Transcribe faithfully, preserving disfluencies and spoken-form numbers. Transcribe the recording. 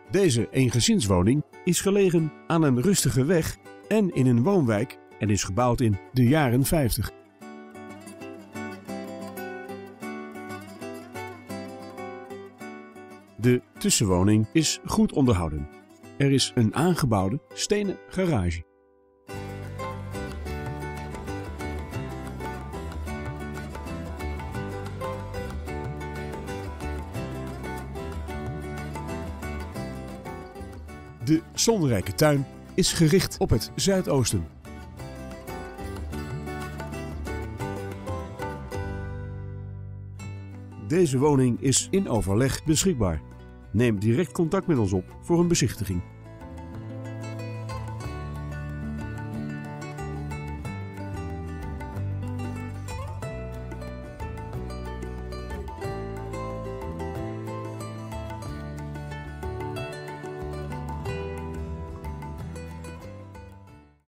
Deze eengezinswoning is gelegen aan een rustige weg en in een woonwijk en is gebouwd in de jaren vijftig. De tussenwoning is goed onderhouden. Er is een aangebouwde stenen garage. De zonrijke tuin is gericht op het zuidoosten. Deze woning is in overleg beschikbaar. Neem direct contact met ons op voor een bezichtiging.